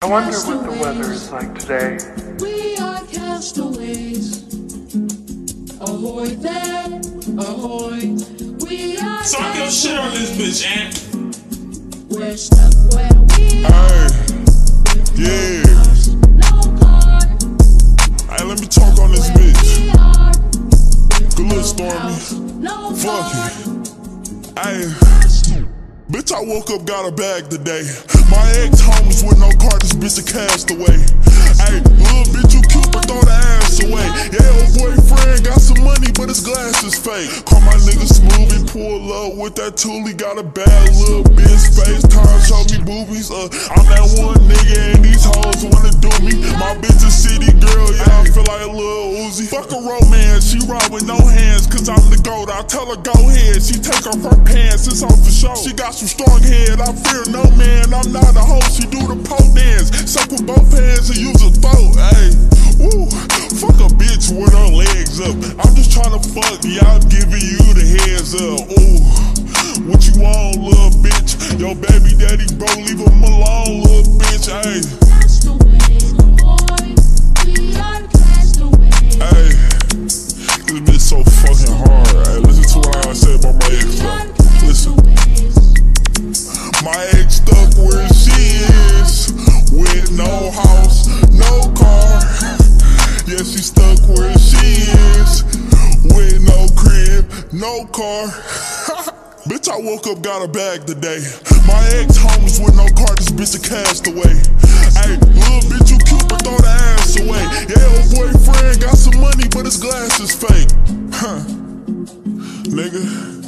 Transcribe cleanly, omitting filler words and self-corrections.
I wonder what the weather is like today. We are castaways. Ahoy there, ahoy. We are Talk your shit on this bitch, Ant. We're stuck where we are. Yeah. No car. Hey, let me talk on this bitch. Good little No Stormy. house, no Fuck car. it. Hey. Bitch, I woke up, got a bag today. My ex-homies with no car, this bitch a castaway. Hey, little bitch, you cute, but throw the ass away. Yeah, old boyfriend got some money, but his glass is fake. Call my nigga Smooth and pull up with that tool, he got a bad little bitch. FaceTime, show me boobies. I'm that one nigga and these hoes wanna do me. My bitch a city girl, yeah, I feel like a little Uzi. Fuck a romance, she ride with no hands, cause I'm the GOAT. I tell her go ahead, she take off her pants, it's off the show. She got some strong head, I fear no man, I'm not a hoe, she do the pole dance. Suck with both hands and use a throat, ayy. Woo, fuck a bitch with her legs up. I'm just tryna fuck, yeah, I'm giving you the heads up. Ooh, what you want, little bitch? Yo, baby daddy bro, leave him alone, little bitch, ayy. Castaways, ahoy. We are castaways. Ayy, this bitch so fucking hard, ayy. Listen to what I said about my ex though. Listen. My ex stuck where she is, with no house, no car. Yeah, she stuck where she is, with no crib, no car. Bitch, I woke up, got a bag today. My ex-homies with no car, this bitch a castaway. Hey, little bitch, you cute, but throw the ass away. Yeah, old boyfriend got some money, but his glass is fake. Huh, nigga.